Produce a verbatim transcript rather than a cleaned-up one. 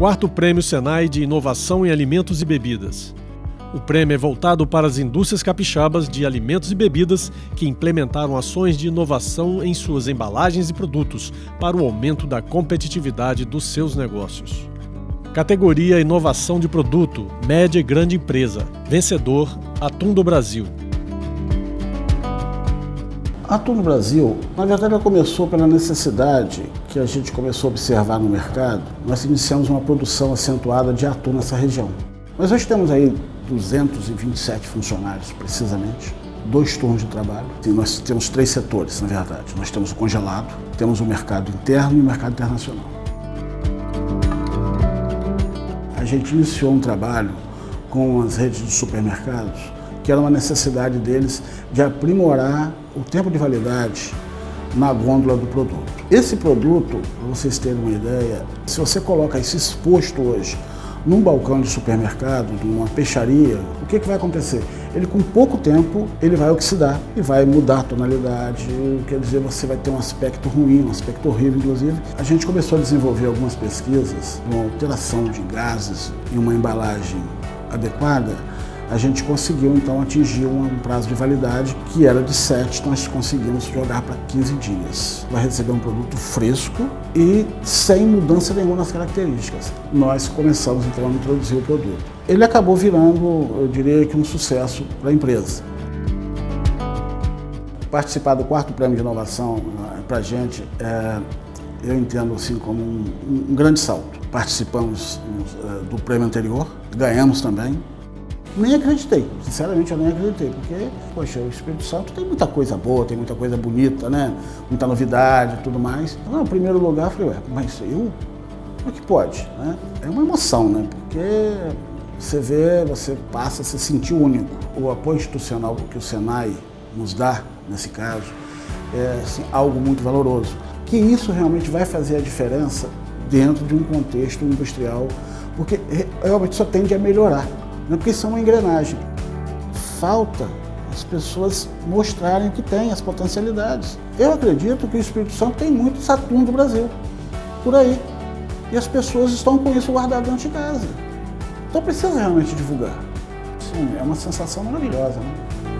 Quarto Prêmio Senai de Inovação em Alimentos e Bebidas. O prêmio é voltado para as indústrias capixabas de alimentos e bebidas que implementaram ações de inovação em suas embalagens e produtos para o aumento da competitividade dos seus negócios. Categoria Inovação de Produto, Média e Grande Empresa. Vencedor, Atum do Brasil. Atum do Brasil, na verdade, ela começou pela necessidade que a gente começou a observar no mercado. Nós iniciamos uma produção acentuada de atum nessa região. Mas hoje temos aí duzentos e vinte e sete funcionários, precisamente, dois turnos de trabalho. E nós temos três setores, na verdade. Nós temos o congelado, temos o mercado interno e o mercado internacional. A gente iniciou um trabalho com as redes de supermercados, que era uma necessidade deles de aprimorar o tempo de validade na gôndola do produto. Esse produto, para vocês terem uma ideia, se você coloca isso exposto hoje num balcão de supermercado, numa peixaria, o que, que vai acontecer? Ele, com pouco tempo, ele vai oxidar e vai mudar a tonalidade, quer dizer, você vai ter um aspecto ruim, um aspecto horrível, inclusive. A gente começou a desenvolver algumas pesquisas, uma alteração de gases em uma embalagem adequada. A gente conseguiu, então, atingir um prazo de validade que era de sete, nós conseguimos jogar para quinze dias. Vai receber um produto fresco e sem mudança nenhuma nas características. Nós começamos, então, a introduzir o produto. Ele acabou virando, eu diria que um sucesso para a empresa. Participar do quarto prêmio de inovação, para a gente, é, eu entendo assim como um, um grande salto. Participamos do prêmio anterior, ganhamos também. Nem acreditei, sinceramente eu nem acreditei, porque, poxa, o Espírito Santo tem muita coisa boa, tem muita coisa bonita, né? Muita novidade e tudo mais. No primeiro lugar eu falei, ué, mas eu? Como é que pode? Né? É uma emoção, né? Porque você vê, você passa a se sentir único. O apoio institucional que o Senai nos dá, nesse caso, é assim, algo muito valoroso. Que isso realmente vai fazer a diferença dentro de um contexto industrial, porque realmente só tende a melhorar. Não é porque isso é uma engrenagem. Falta as pessoas mostrarem que tem as potencialidades. Eu acredito que o Espírito Santo tem muito atum do Brasil, por aí. E as pessoas estão com isso guardado dentro de casa. Então precisa realmente divulgar. Sim, é uma sensação maravilhosa, né?